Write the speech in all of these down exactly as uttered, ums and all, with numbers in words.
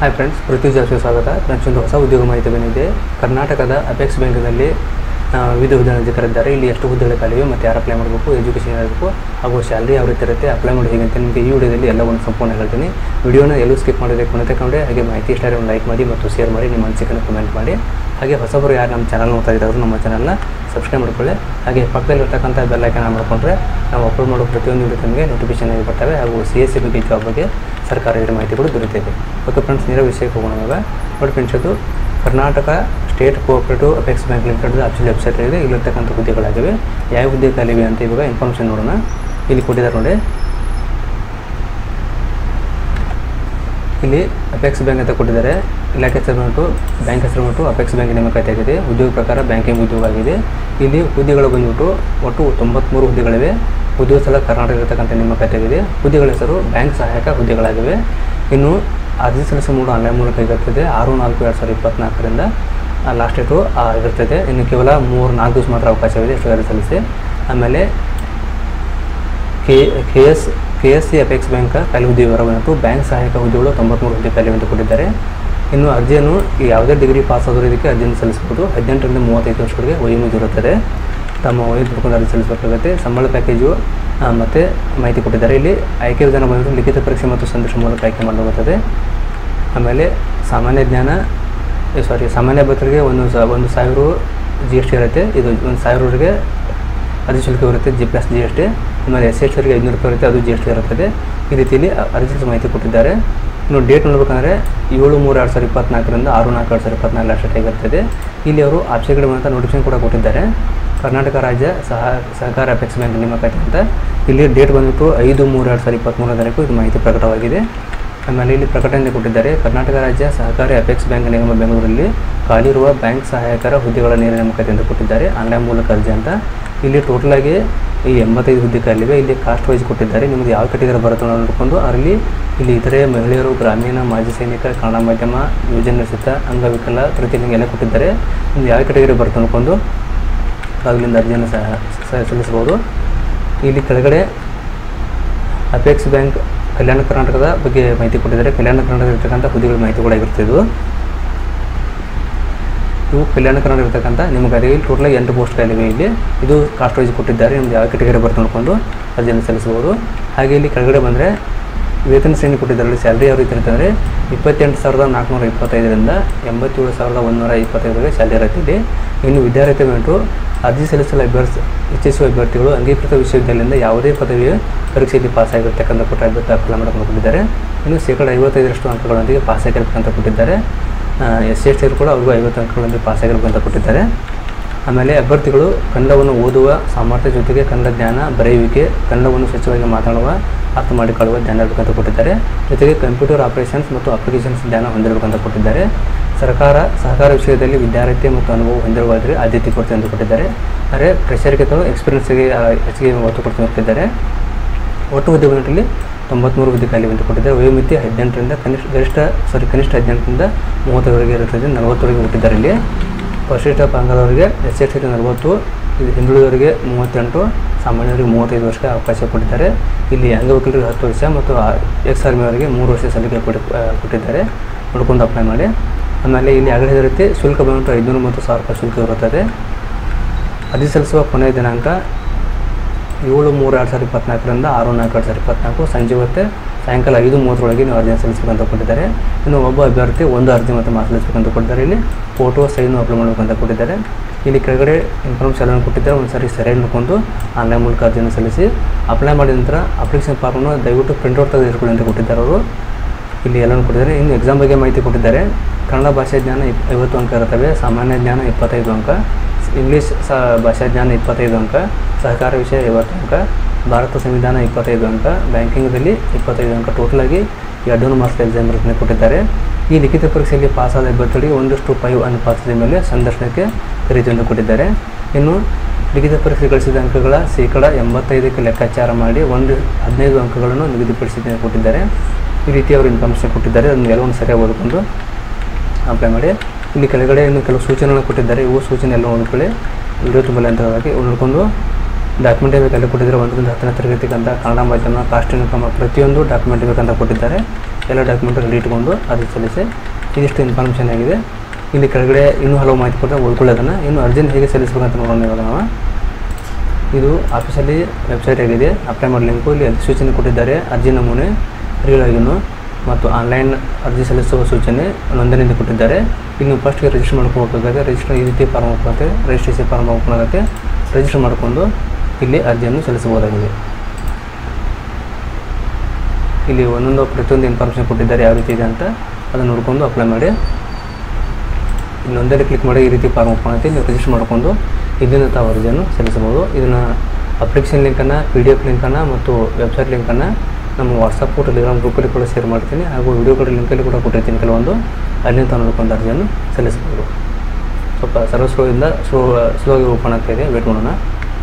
Hi friends, ಪೃಥ್ವಿ ಜಾಬ್ಸ್ಗೆ ಸ್ವಾಗತ. Friends, ಒಂದು ಹೊಸ ಉದ್ಯೋಗ ಮಾಹಿತಿ ಬಂದಿದೆ. ಕರ್ನಾಟಕದ ಅಪೆಕ್ಸ್ ಬ್ಯಾಂಕ್ನಲ್ಲಿ ವಿವಿಧ ಹುದ್ದೆಗಳನ್ನು ಕರೆದಿದ್ದಾರೆ. ಇಲ್ಲಿ ಎಷ್ಟು ಹುದ್ದೆಗಳು ಖಾಲಿವೆ ಮತ್ತು ಯಾರು ಅಪ್ಲೈ ಮಾಡಬೇಕು, ಎಜುಕೇಷನ್ ಇರಬೇಕು ಹಾಗೂ ಸ್ಯಾಲ್ರಿ ಯಾವ ರೀತಿ ಇರುತ್ತೆ, ಅಪ್ಲೈ ಮಾಡಿ ಹೇಗೆ ಅಂತ ನಿಮಗೆ ಈ ವಿಡಿಯೋದಲ್ಲಿ ಎಲ್ಲವನ್ನು ಸಂಪೂರ್ಣ ಹೇಳ್ತೀನಿ. ವಿಡಿಯೋನ ಎಲ್ಲೂ ಸ್ಕಿಪ್ ಮಾಡೋದಕ್ಕೆ ಕೊನೆತನಕ ನೋಡಿ. ಹಾಗೆ ಮಾಹಿತಿ ಇಷ್ಟ ಒಂದು ಲೈಕ್ ಮಾಡಿ ಮತ್ತು ಶೇರ್ ಮಾಡಿ, ನಿಮ್ಮ ಅನಿಸಿಕೆಯನ್ನು ಕಮೆಂಟ್ ಮಾಡಿ. ಹಾಗೆ ಹೊಸಬರು ಯಾರು ನಮ್ಮ ಚಾನಲ್ ನೋಡ್ತಾ ಇದ್ದಾರೆ ನಮ್ಮ ಚಾನಲ್ನ ಸಬ್ಸ್ಕ್ರೈಬ್ ಮಾಡ್ಕೊಳ್ಳಿ. ಹಾಗೆ ಪಕ್ಕದಲ್ಲಿರ್ತಕ್ಕಂಥ ಬೆಲ್ ಐಕಾನ್ ಆನ್ ಮಾಡಿಕೊಂಡ್ರೆ ನಾವು ಅಪ್ಲೋಡ್ ಮಾಡೋ ಪ್ರತಿಯೊಂದು ವಿಡಿಯೋ ನಿಮಗೆ ನೋಟಿಫಿಕೇಶನ್ ಆಗಿ ಬರ್ತವೆ. ಹಾಗೂ ಸಿ ಎಸ್ ಸಿ ಬಗ್ಗೆ ಜಾಬ್ ಬಗ್ಗೆ ಸರ್ಕಾರದ ಮಾಹಿತಿಗಳು ದೊರೆತಿದೆ. ಓಕೆ ಫ್ರೆಂಡ್ಸ್, ನೇರ ವಿಷಯಕ್ಕೆ ಹೋಗೋಣ. ಇವಾಗ ನೋಡಿ ಫ್ರೆಂಡ್ಸ್, ಅದು Karnataka state cooperative apex bank limited official website ಇದೆ. ಇಲ್ಲಿರ್ತಕ್ಕಂಥ ಹುದ್ದೆಗಳಾಗಿವೆ. ಯಾವ ಹುದ್ದೆ ಖಾಲಿವೆ ಅಂತ ಇವಾಗ ಇನ್ಫಾರ್ಮೇಷನ್ ನೋಡೋಣ. ಇಲ್ಲಿ ಕೊಟ್ಟಿದ್ದಾರೆ ನೋಡಿ. ಇಲ್ಲಿ ಅಪೆಕ್ಸ್ ಬ್ಯಾಂಕ್ ಅಂತ ಕೊಟ್ಟಿದ್ದಾರೆ. ಇಲಾಖೆ ಹೆಸರು ಬಂತು ಬ್ಯಾಂಕ್ ಹೆಸರು ಬಂತು ಅಪೆಕ್ಸ್ ಬ್ಯಾಂಕ್ ನೇಮಕಾತಿ ಆಗಿದೆ. ಉದ್ಯೋಗ ಪ್ರಕಾರ ಬ್ಯಾಂಕಿಂಗ್ ಉದ್ಯೋಗ ಆಗಿದೆ. ಇಲ್ಲಿ ಹುದ್ದೆಗಳು ಬಂದುಬಿಟ್ಟು ಒಟ್ಟು ತೊಂಬತ್ತ್ಮೂರು ಹುದ್ದೆಗಳಿವೆ. ಉದ್ಯೋಗ ಸ್ಥಳ ಕರ್ನಾಟಕ ಇರತಕ್ಕಂಥ ನೇಮಕಾತಿ ಆಗಿದೆ. ಹುದ್ದೆಗಳ ಹೆಸರು ಬ್ಯಾಂಕ್ ಸಹಾಯಕ ಹುದ್ದೆಗಳಾಗಿವೆ. ಇನ್ನು ಅರ್ಜಿ ಸಲ್ಲಿಸುವ ಮೂರು ಆನ್ಲೈನ್ ಮೂಲಕ ಇರುತ್ತದೆ. ಆರು ನಾಲ್ಕು ಎರಡು ಸಾವಿರದ ಇಪ್ಪತ್ತ್ನಾಲ್ಕರಿಂದ ಲಾಸ್ಟ್ ಡೇಟು ಇರುತ್ತದೆ. ಇನ್ನು ಕೇವಲ ಮೂರು ನಾಲ್ಕು ದಿವಸ ಮಾತ್ರ ಅವಕಾಶವಿದೆ ಎಷ್ಟು ಅರ್ಜಿ ಸಲ್ಲಿಸಿ. ಆಮೇಲೆ K K S K S C apex bank ಖಾಲಿ ಹುದ್ದೆ ವಿವರ ಬಂತು. ಬ್ಯಾಂಕ್ ಸಹಾಯಕ ಹುದ್ದೆಗಳು ತೊಂಬತ್ತ್ಮೂರು ಹುದ್ದೆ ಖಾಲಿ ಅಂತ ಕೊಟ್ಟಿದ್ದಾರೆ. ಇನ್ನು ಅರ್ಜಿಯನ್ನು ಯಾವುದೇ ಡಿಗ್ರಿ ಪಾಸ್ ಆದರೂ ಇದಕ್ಕೆ ಅರ್ಜಿಯನ್ನು ಸಲ್ಲಿಸಬಹುದು. ಹದಿನೆಂಟರಿಂದ ಮೂವತ್ತೈದು ವರ್ಷಗಳಿಗೆ ವಯೋಮಿತಿ ಇರುತ್ತದೆ. ತಮ್ಮ ವಯಸ್ಸು ಬಿಟ್ಕೊಂಡು ಅರ್ಜಿ ಸಲ್ಲಿಸಬೇಕಾಗುತ್ತೆ. ಸಂಬಳ ಪ್ಯಾಕೇಜು ಮತ್ತು ಮಾಹಿತಿ ಕೊಟ್ಟಿದ್ದಾರೆ. ಇಲ್ಲಿ ಆಯ್ಕೆ ವಿಧಾನ ಬಂದು ಲಿಖಿತ ಪರೀಕ್ಷೆ ಮತ್ತು ಸಂದರ್ಶನ ಮೂಲಕ ಆಯ್ಕೆ ಮಾಡಲಾಗುತ್ತದೆ. ಆಮೇಲೆ ಸಾಮಾನ್ಯ ಜ್ಞಾನ ಸಾರಿ ಸಾಮಾನ್ಯ ಅಭ್ಯರ್ಥಿಗಳಿಗೆ ಒಂದು ಸ ಒಂದು ಸಾವಿರ ಜಿ ಎಸ್ ಟಿ ಇರುತ್ತೆ. ಇದು ಒಂದು ಸಾವಿರವರೆಗೆ ಅರ್ಜಿ ಶುಲ್ಕ ಇರುತ್ತೆ, G plus G S T. ಆಮೇಲೆ ಎಸ್ ಎಸ್ ಟಿಗೆ ಐದುನೂರು ರೂಪಾಯಿ ಇರುತ್ತೆ, ಅದು ಜಿ ಎಸ್ ಟಿ ಇರುತ್ತದೆ. ಈ ರೀತಿಯಲ್ಲಿ ಅರ್ಜಿ ಮಾಹಿತಿ ಕೊಟ್ಟಿದ್ದಾರೆ. ಇನ್ನು ಡೇಟ್ ನೋಡಬೇಕಂದ್ರೆ ಏಳು ಮೂರು ಎರಡು ಸಾವಿರದ ಇಪ್ಪತ್ತ್ನಾಲ್ಕರಿಂದ ಆರು ನಾಲ್ಕು ಎರಡು ಸಾವಿರದ ಇಪ್ಪತ್ತ್ನಾಲ್ಕು ಲಾಸ್ಟ್ ಡೇಟ್ ಆಗಿರ್ತದೆ. ಇಲ್ಲಿ ಅವರು ಆಪ್ಷನ್ಗಳು ಬಂತ ನೋಟಿಫಿಕೇಶನ್ ಕೂಡ ಕೊಟ್ಟಿದ್ದಾರೆ. ಕರ್ನಾಟಕ ರಾಜ್ಯ ಸಹ ಸಹಕಾರ ಅಪೆಕ್ಸ್ ಬ್ಯಾಂಕ್ ನೇಮಕಾತಿ ಅಂತ. ಇಲ್ಲಿ ಡೇಟ್ ಬಂದುಬಿಟ್ಟು ಐದು ಮೂರು ಎರಡು ಸಾವಿರದ ಇಪ್ಪತ್ತ್ಮೂರನೇ ತಾರೀಕು ಇದು ಮಾಹಿತಿ ಪ್ರಕಟವಾಗಿದೆ. ಆಮೇಲೆ ಇಲ್ಲಿ ಪ್ರಕಟಣೆ ಕೊಟ್ಟಿದ್ದಾರೆ. ಕರ್ನಾಟಕ ರಾಜ್ಯ ಸಹಕಾರಿ ಅಪೆಕ್ಸ್ ಬ್ಯಾಂಕ್ ನಿಗಮ ಬೆಂಗಳೂರಲ್ಲಿ ಖಾಲಿರುವ ಬ್ಯಾಂಕ್ ಸಹಾಯಕರ ಹುದ್ದೆಗಳ ನೇರ ನೇಮಕಾತಿ ಅಂತ ಕೊಟ್ಟಿದ್ದಾರೆ. ಆನ್ಲೈನ್ ಮೂಲಕ ಅರ್ಜಿ ಅಂತ. ಇಲ್ಲಿ ಟೋಟಲಾಗಿ ಈ ಎಂಬತ್ತೈದು ಹುದ್ದೆ ಖಾಲಿವೆ. ಇಲ್ಲಿ ಕಾಸ್ಟ್ ವೈಸ್ ಕೊಟ್ಟಿದ್ದಾರೆ. ನಿಮಗೆ ಯಾವ ಕೆಟಗರಿ ಬರುತ್ತೆ ನೋಡಿಕೊಂಡು ಅದರಲ್ಲಿ ಇಲ್ಲಿ ಇತರೆ ಮಹಿಳೆಯರು, ಗ್ರಾಮೀಣ, ಮಾಜಿ ಸೈನಿಕ, ಕನ್ನಡ ಮಾಧ್ಯಮ, ಯುವಜನ ನಿಶ್ಚಿತ, ಅಂಗವಿಕಲ, ತೃತೀಯ ಎಲ್ಲ ಕೊಟ್ಟಿದ್ದಾರೆ. ನಿಮ್ಗೆ ಯಾವ ಕೆಟಗರಿ ಬರುತ್ತೆ ನೋಡಿಕೊಂಡು ಅಲ್ಲಿಂದ ಅರ್ಜಿಯನ್ನು ಸಹ ಸಲ್ಲಿಸಬಹುದು. ಇಲ್ಲಿ ಕೆಳಗಡೆ ಅಪೆಕ್ಸ್ ಬ್ಯಾಂಕ್ ಕಲ್ಯಾಣ ಕರ್ನಾಟಕದ ಬಗ್ಗೆ ಮಾಹಿತಿ ಕೊಟ್ಟಿದ್ದಾರೆ. ಕಲ್ಯಾಣ ಕರ್ನಾಟಕ ಇರತಕ್ಕಂಥ ಹುದ್ದೆಗಳ ಮಾಹಿತಿ ಕೂಡ ಇರ್ತಿದ್ವು. ಇವು ಕಲ್ಯಾಣ ಕರ್ನಾಟಕ ಇರತಕ್ಕಂಥ ನಿಮಗೆ ಇಲ್ಲಿ ಟೋಟಲಾಗಿ ಎಂಟು ಪೋಸ್ಟ್ ಖಾಲಿವೆ. ಇಲ್ಲಿ ಇದು ಕಾಸ್ಟ್ ವೈಸ್ ಕೊಟ್ಟಿದ್ದಾರೆ. ನಿಮ್ಗೆ ಯಾವ ಕೆಟಗರಿ ಬರುತ್ತೆ ನೋಡಿಕೊಂಡು ಅರ್ಜಿಯನ್ನು ಸಲ್ಲಿಸಬಹುದು. ಹಾಗೆ ಇಲ್ಲಿ ಕೆಳಗಡೆ ಬಂದರೆ ವೇತನ ಶ್ರೇಣಿ ಕೊಟ್ಟಿದ್ದಾರೆ. ಸ್ಯಾಲ್ರಿ ಯಾವ ರೀತಿ ಇರ್ತಂದರೆ ಇಪ್ಪತ್ತೆಂಟು ಸಾವಿರದ ನಾಲ್ಕುನೂರ ಇಪ್ಪತ್ತೈದರಿಂದ ಎಂಬತ್ತೇಳು ಸಾವಿರದ ಒಂದುನೂರ ಇಪ್ಪತ್ತೈದರವರೆಗೆ ಸ್ಯಾಲ್ರಿ ಇರುತ್ತದೆ. ಇನ್ನು ವಿದ್ಯಾರ್ಥಿ ಬಂದು ಅರ್ಜಿ ಸಲ್ಲಿಸಲು ಅಭ್ಯರ್ಥಿ ಇಚ್ಛಿಸುವ ಅಭ್ಯರ್ಥಿಗಳು ಅಂಗೀಕೃತ ವಿಶ್ವವಿದ್ಯಾಲಯದಿಂದ ಯಾವುದೇ ಪದವಿಯ ಪರೀಕ್ಷೆಯಲ್ಲಿ ಪಾಸ್ ಆಗಿರ್ತಕ್ಕಂಥ ಕೊಟ್ಟ ಅಭ್ಯರ್ಥಿ ಅಪ್ಲೈ ಮಾಡಲು ಕೊಟ್ಟಿದ್ದಾರೆ. ಇನ್ನು ಶೇಕಡ ಐವತ್ತೈದರಷ್ಟು ಅಂಕಗಳೊಂದಿಗೆ ಪಾಸ್ ಆಗಿರಬೇಕಂತ ಕೊಟ್ಟಿದ್ದಾರೆ. ಎಸ್ ಸಿ ಎಸ್ ಟಿ ಕೂಡ ಅವ್ರಿಗೂ ಐವತ್ತು ಅಂಕಗಳೊಂದಿಗೆ ಪಾಸ್ ಆಗಿರಬೇಕಂತ ಕೊಟ್ಟಿದ್ದಾರೆ. ಆಮೇಲೆ ಅಭ್ಯರ್ಥಿಗಳು ಕನ್ನಡವನ್ನು ಓದುವ ಸಾಮರ್ಥ್ಯ ಜೊತೆಗೆ ಕನ್ನಡ ಜ್ಞಾನ, ಬರೆಯುವಿಕೆ, ಕನ್ನಡವನ್ನು ಸ್ವಚ್ಛವಾಗಿ ಮಾತಾಡುವ, ಅರ್ಥ ಮಾಡಿಕೊಳ್ಳುವ ಜ್ಞಾನ ಇರಬೇಕಂತ ಕೊಟ್ಟಿದ್ದಾರೆ. ಜೊತೆಗೆ ಕಂಪ್ಯೂಟರ್ ಆಪರೇಷನ್ಸ್ ಮತ್ತು ಅಪ್ಲಿಕೇಶನ್ಸ್ ಜ್ಞಾನ ಹೊಂದಿರಬೇಕಂತ ಕೊಟ್ಟಿದ್ದಾರೆ. ಸರ್ಕಾರ ಸಹಕಾರ ವಿಷಯದಲ್ಲಿ ವಿದ್ಯಾರ್ಥಿ ಮತ್ತು ಅನುಭವ ಹೊಂದಿರುವಾದರೆ ಆದ್ಯತೆ ಕೊಡ್ತೀವಿ ಅಂತ ಕೊಟ್ಟಿದ್ದಾರೆ. ಆದರೆ ಪ್ರೆಷರ್ಗೆ ಅಥವಾ ಎಕ್ಸ್ಪೀರಿಯನ್ಸ್ಗೆ ಹೆಚ್ಚಿಗೆ ಒತ್ತು ಕೊಡ್ತೀವಿ ಕೊಟ್ಟಿದ್ದಾರೆ. ಒಟ್ಟು ಹುದ್ದೆ ಬಂದಿಲ್ಲಿ ತೊಂಬತ್ತ್ಮೂರು ಹುದ್ದೆ ಖಾಲಿ ಅಂತ ಕೊಟ್ಟಿದ್ದಾರೆ. ವಯೋಮಿತಿ ಹದಿನೆಂಟರಿಂದ ಕನಿಷ್ಠ ಗರಿಷ್ಠ ಸಾರಿ ಕನಿಷ್ಠ ಹದಿನೆಂಟರಿಂದ ಮೂವತ್ತರವರೆಗೆ ಇರುತ್ತದೆ. ನಲವತ್ತರವರೆಗೆ ಕೊಟ್ಟಿದ್ದಾರೆ. ಇಲ್ಲಿ ಪರಿಶಿಷ್ಟ ಪಂಗಡದವರಿಗೆ ಎಸ್ ಎಸ್ ಟಿ ನಲವತ್ತು, ಇದು ಹಿಂದುಳಿದವರಿಗೆ ಮೂವತ್ತೆಂಟು, ಸಾಮಾನ್ಯರಿಗೆ ಮೂವತ್ತೈದು ವರ್ಷಕ್ಕೆ ಅವಕಾಶ ಕೊಟ್ಟಿದ್ದಾರೆ. ಇಲ್ಲಿ ಅಂಗವಿಕಲರಿಗೆ ಹತ್ತು ವರ್ಷ ಮತ್ತು ಎಕ್ಸ್ ಆರ್ಮಿಯವರಿಗೆ ಮೂರು ವರ್ಷ ಸಲ್ಲಿಕೆ ಕೊಟ್ಟು ಕೊಟ್ಟಿದ್ದಾರೆ. ನೋಡ್ಕೊಂಡು ಅಪ್ಲೈ ಮಾಡಿ. ಆಮೇಲೆ ಇಲ್ಲಿ ಆಗಲೇ ರೀತಿ ಶುಲ್ಕ ಬಂದ್ಬಿಟ್ಟು ಐದುನೂರು ಮತ್ತು ಸಾವಿರ ರೂಪಾಯಿ ಶುಲ್ಕ ಇರುತ್ತದೆ. ಅರ್ಜಿ ಸಲ್ಲಿಸುವ ಕೊನೆಯ ದಿನಾಂಕ ಏಳು ಮೂರು ಎರಡು ಸಾವಿರದ ಇಪ್ಪತ್ತ್ನಾಲ್ಕರಿಂದ ಆರು ನಾಲ್ಕು ಎರಡು ಸಾವಿರದ ಇಪ್ಪತ್ತ್ನಾಲ್ಕು ಸಂಜೆ ಹೊತ್ತೆ ಸಾಯಂಕಾಲ ಐದು ಮೂವತ್ತರೊಳಗೆ ನೀವು ಅರ್ಜಿಯನ್ನು ಸಲ್ಲಿಸಬೇಕಂತ ಕೊಟ್ಟಿದ್ದಾರೆ. ಇನ್ನು ಒಬ್ಬ ಅಭ್ಯರ್ಥಿ ಒಂದು ಅರ್ಜಿ ಮತ್ತು ಮಾರ್ಕ್ಸ್ ಸಲ್ಲಿಸಬೇಕಂತ ಕೊಟ್ಟಿದ್ದಾರೆ. ಇಲ್ಲಿ ಫೋಟೋ ಸೈನು ಅಪ್ಲೈ ಮಾಡಬೇಕಂತ ಕೊಟ್ಟಿದ್ದಾರೆ. ಇಲ್ಲಿ ಕೆಳಗಡೆ ಇನ್ಫಾರ್ಮೇಷನ್ ಎಲ್ಲ ಕೊಟ್ಟಿದ್ದಾರೆ. ಒಂದು ಸಾರಿ ಸರಿಯಾಗಿ ನೋಡಿಕೊಂಡು ಆನ್ಲೈನ್ ಮೂಲಕ ಅರ್ಜಿಯನ್ನು ಸಲ್ಲಿಸಿ ಅಪ್ಲೈ ಮಾಡಿದ ನಂತರ ಅಪ್ಲಿಕೇಶನ್ ಫಾರ್ಮನ್ನು ದಯವಿಟ್ಟು ಪ್ರಿಂಟ್ಔಟ್ ತೆಗೆದುಕೊಳ್ಳಿ ಅಂತ ಕೊಟ್ಟಿದ್ದಾರೆ ಅವರು. ಇಲ್ಲಿ ಎಲ್ಲನೂ ಕೊಟ್ಟಿದ್ದಾರೆ. ಇನ್ನು ಎಕ್ಸಾಮ್ ಬಗ್ಗೆ ಮಾಹಿತಿ ಕೊಟ್ಟಿದ್ದಾರೆ. ಕನ್ನಡ ಭಾಷೆ ಜ್ಞಾನ ಐವತ್ತು ಅಂಕ ಇರುತ್ತವೆ. ಸಾಮಾನ್ಯ ಜ್ಞಾನ ಇಪ್ಪತ್ತೈದು ಅಂಕ, ಇಂಗ್ಲೀಷ್ ಸ ಭಾಷಾ ಜ್ಞಾನ ಇಪ್ಪತ್ತೈದು ಅಂಕ, ಸಹಕಾರ ವಿಷಯ ಐವತ್ತು ಅಂಕ, ಭಾರತ ಸಂವಿಧಾನ ಇಪ್ಪತ್ತೈದು ಅಂಕ, ಬ್ಯಾಂಕಿಂಗ್ದಲ್ಲಿ ಇಪ್ಪತ್ತೈದು ಅಂಕ. ಟೋಟಲಾಗಿ ಎರಡು ಮಾರ್ಕ್ಸ್ ಎಕ್ಸಾಮ್ ಇರುತ್ತೆ ಕೊಟ್ಟಿದ್ದಾರೆ. ಈ ಲಿಖಿತ ಪರೀಕ್ಷೆಯಲ್ಲಿ ಪಾಸಾದ ಅಭ್ಯರ್ಥಿಗಳಿಗೆ ಒಂದಷ್ಟು ಫೈವ್ ಅನುಪಾತದ ಮೇಲೆ ಸಂದರ್ಶನಕ್ಕೆ ಕರೆಯುವಂತೆ ಕೊಟ್ಟಿದ್ದಾರೆ. ಇನ್ನು ಲಿಖಿತ ಪರೀಕ್ಷೆ ಗಳಿಸಿದ ಅಂಕಗಳ ಶೇಕಡ ಎಂಬತ್ತೈದಕ್ಕೆ ಲೆಕ್ಕಾಚಾರ ಮಾಡಿ ಒಂದು ಹದಿನೈದು ಅಂಕಗಳನ್ನು ನಿಗದಿಪಡಿಸಿದ ಕೊಟ್ಟಿದ್ದಾರೆ. ಈ ರೀತಿ ಅವರು ಇನ್ಫಾರ್ಮೇಷನ್ ಕೊಟ್ಟಿದ್ದಾರೆ. ಅದನ್ನು ಎಲ್ಲವನ್ನು ಸರಿಯಾಗಿ ಓದಿಕೊಂಡು ಅಪ್ಲೈ ಮಾಡಿ. ಇಲ್ಲಿ ಕೆಳಗಡೆ ಇನ್ನು ಕೆಲವು ಸೂಚನೆಗಳನ್ನು ಕೊಟ್ಟಿದ್ದಾರೆ. ಇವು ಸೂಚನೆ ಎಲ್ಲ ನೋಡ್ಕೊಳ್ಳಿ. ವಿಡಿಯೋ ತುಂಬ ಲೆಂಥವಾಗಿ ನೋಡಿಕೊಂಡು ಡಾಕ್ಯುಮೆಂಟ್ ಬೇಕಲ್ಲಿ ಕೊಟ್ಟಿದ್ದಾರೆ. ಒಂದರಿಂದ ಹತ್ತನೇ ತರಗತಿಗಂತ ಕನ್ನಡ ಮಾಧ್ಯಮ, ಕಾಸ್ಟ್ ಇನ್ಕಮ್ ಪ್ರತಿಯೊಂದು ಡಾಕ್ಯುಮೆಂಟ್ ಬೇಕಂತ ಕೊಟ್ಟಿದ್ದಾರೆ. ಎಲ್ಲ ಡಾಕ್ಯುಮೆಂಟ್ ರೆಡಿ ಇಟ್ಕೊಂಡು ಅರ್ಜಿ ಸಲ್ಲಿಸಿ. ಇದಿಷ್ಟು ಇನ್ಫಾರ್ಮೇಷನ್ ಆಗಿದೆ. ಇಲ್ಲಿ ಕೆಳಗಡೆ ಇನ್ನೂ ಹಲವು ಮಾಹಿತಿ ಕೊಟ್ಟರೆ ಓದ್ಕೊಳ್ಳೋದನ್ನು ಇನ್ನು ಅರ್ಜಿನ ಹೇಗೆ ಸಲ್ಲಿಸಬೇಕಂತ ನೋಡೋಣ. ಇವಾಗ ನಾವು ಇದು ಆಫೀಸಲ್ಲಿ ವೆಬ್ಸೈಟ್ ಆಗಿದೆ. ಅಪ್ಲೈ ಮಾಡೋ ಲಿಂಕು ಇಲ್ಲಿ ಸೂಚನೆ ಕೊಟ್ಟಿದ್ದಾರೆ. ಅರ್ಜಿ ನಮೂನೆ, ರಿಯಲ್ ಆಗಿನೂ ಮತ್ತು ಆನ್ಲೈನ್ ಅರ್ಜಿ ಸಲ್ಲಿಸುವ ಸೂಚನೆ ನೋಂದಣಿಯಿಂದ ಕೊಟ್ಟಿದ್ದಾರೆ. ಇನ್ನು ಫಸ್ಟ್ಗೆ ರಿಜಿಸ್ಟರ್ ಮಾಡ್ಕೋಬೇಕಾಗುತ್ತೆ. ರಿಜಿಸ್ಟರ್ ಈ ರೀತಿ ಫಾರ್ಮ್ ಓಪನ್ ಆಗುತ್ತೆ. ರಿಜಿಸ್ಟ್ರೇಷನ್ ಫಾರ್ಮ್ ಓಪನ್ ಆಗುತ್ತೆ. ರಿಜಿಸ್ಟರ್ ಮಾಡಿಕೊಂಡು ಇಲ್ಲಿ ಅರ್ಜಿಯನ್ನು ಸಲ್ಲಿಸಬಹುದಾಗಿದೆ. ಇಲ್ಲಿ ಒಂದೊಂದು ಪ್ರತಿಯೊಂದು ಇನ್ಫಾರ್ಮೇಷನ್ ಕೊಟ್ಟಿದ್ದಾರೆ ಯಾವ ರೀತಿ ಇದೆ ಅಂತ ಅದನ್ನು ನೋಡಿಕೊಂಡು ಅಪ್ಲೈ ಮಾಡಿ. ಇಲ್ಲಿ ಒಂದಲ್ಲಿ ಕ್ಲಿಕ್ ಮಾಡಿ ಈ ರೀತಿ ಫಾರ್ಮ್ ಓಪನ್ ಆಗುತ್ತೆ. ನೀವು ರಿಜಿಸ್ಟರ್ ಮಾಡಿಕೊಂಡು ಇದನ್ನು ತಾವು ಅರ್ಜಿಯನ್ನು ಸಲ್ಲಿಸಬಹುದು. ಇದನ್ನು ಅಪ್ಲಿಕೇಶನ್ ಲಿಂಕನ್ನು, ಪಿ ಡಿ ಎಫ್ ಲಿಂಕನ್ನು ಮತ್ತು ವೆಬ್ಸೈಟ್ ಲಿಂಕನ್ನು ನಮ್ಮ ವಾಟ್ಸಪ್ಪು ಟೆಲಿಗ್ರಾಮ್ ಗ್ರೂಪಲ್ಲಿ ಕೂಡ ಶೇರ್ ಮಾಡ್ತೀನಿ. ಹಾಗೂ ವಿಡಿಯೋ ಕೂಡ ಲಿಂಕಲ್ಲಿ ಕೂಡ ಕೊಟ್ಟಿರ್ತೀನಿ ಕೆಲವೊಂದು. ಅಲ್ಲಿಂದ ತಾವು ನೋಡ್ಕೊಂಡು ಅರ್ಜಿಯನ್ನು ಸಲ್ಲಿಸಬಹುದು. ಸ್ವಲ್ಪ ಸರ್ವ ಸ್ಲೋಯಿಂದ ಸ್ಲೋ ಸ್ಲೋಗಿ ಓಪನ್ ಆಗ್ತಾ ಇದೆ. ವೇಟ್ ಮಾಡೋಣ.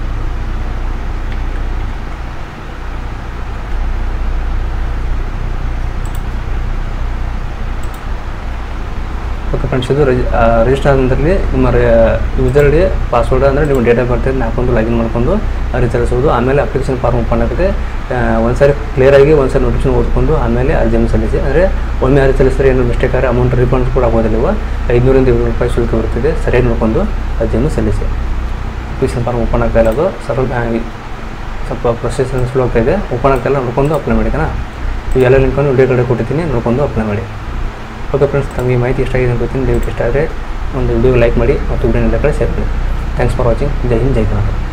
ಓಕೆ ಫ್ರೆಂಡ್ಸ್, ಇದು ರಿಜಿ ರಿಜಿಸ್ಟರ್ ಆದಂಥರಲ್ಲಿ ನಿಮ್ಮ ಯೂಸರ್ ಐ ಡಿ ಪಾಸ್ವರ್ಡ್ ಅಂದರೆ ನಿಮ್ಮ ಡೇಟ್ ಆಫ್ ಬರ್ತ್ ಹಾಕೊಂಡು ಲಾಗಿನ್ ಮಾಡ್ಕೊಂಡು ಅರ್ಜಿ ಸಲ್ಲಿಸೋದು. ಆಮೇಲೆ ಅಪ್ಲಿಕೇಶನ್ ಫಾರ್ಮ್ ಓಪನ್ ಆಗುತ್ತೆ. ಒಂದು ಸಾರಿ ಕ್ಲಿಯರಾಗಿ ಒಂದು ಸಾರಿ ನೋಟಿಫಿಕೇಶನ್ ಓದ್ಕೊಂಡು ಆಮೇಲೆ ಅರ್ಜಿಯನ್ನು ಸಲ್ಲಿಸಿ. ಅಂದರೆ ಒಮ್ಮೆ ಅರ್ಜಿ ಸಲ್ಲಿಸಿದ್ರೆ ಏನು ಮಿಸ್ಟೇಕ್ ಆದರೆ ಅಮೌಂಟ್ ರಿಫಂಡ್ ಕೂಡ ಆಗೋದಿಲ್ಲವ. ಐದುನೂರಿಂದ ಏಳ್ನೂರು ರೂಪಾಯಿ ಶುಲ್ಕ ಬರುತ್ತದೆ. ಸರಿಯಾಗಿ ನೋಡಿಕೊಂಡು ಅರ್ಜಿಯನ್ನು ಸಲ್ಲಿಸಿ. ಅಪ್ಲಿಕೇಶನ್ ಫಾರ್ಮ್ ಓಪನ್ ಆಗ್ತಾ ಇಲ್ಲ, ಅದು ಸರ್ವ ಸ್ವಲ್ಪ ಪ್ರೊಸೆಸ್ ಸ್ಲೋ ಆಗ್ತಾ ಇದೆ. ಓಪನ್ ಆಗ್ತಾ ಇಲ್ಲ, ನೋಡ್ಕೊಂಡು ಅಪ್ಲೈ ಮಾಡಿದ್ದಾನ. ಇವೆಲ್ಲ ಲಿಂಕನ್ನು ವಿಡಿಯೋ ಕಡೆ ಕೊಟ್ಟಿದ್ದೀನಿ, ನೋಡ್ಕೊಂಡು ಅಪ್ಲೈ ಮಾಡಿ. ಓಕೆ ಫ್ರೆಂಡ್ಸ್, ತಮಗೆ ಮಾಹಿತಿ ಇಷ್ಟ ಆಗಿದೆ ಅಂತ ಗೊತ್ತೀನಿ. ದಯವಿಟ್ಟು ಇಷ್ಟ ಆದರೆ ಒಂದು ವಿಡಿಯೋ ಲೈಕ್ ಮಾಡಿ ಮತ್ತು ವಿಡಿಯೋನೆಲ್ಲ ಕಡೆ ಶೇರ್ ಮಾಡಿ. Thanks for watching. ಜೈ ಹಿಂದ್, ಜೈ ಕರ್ನಾಟಕ.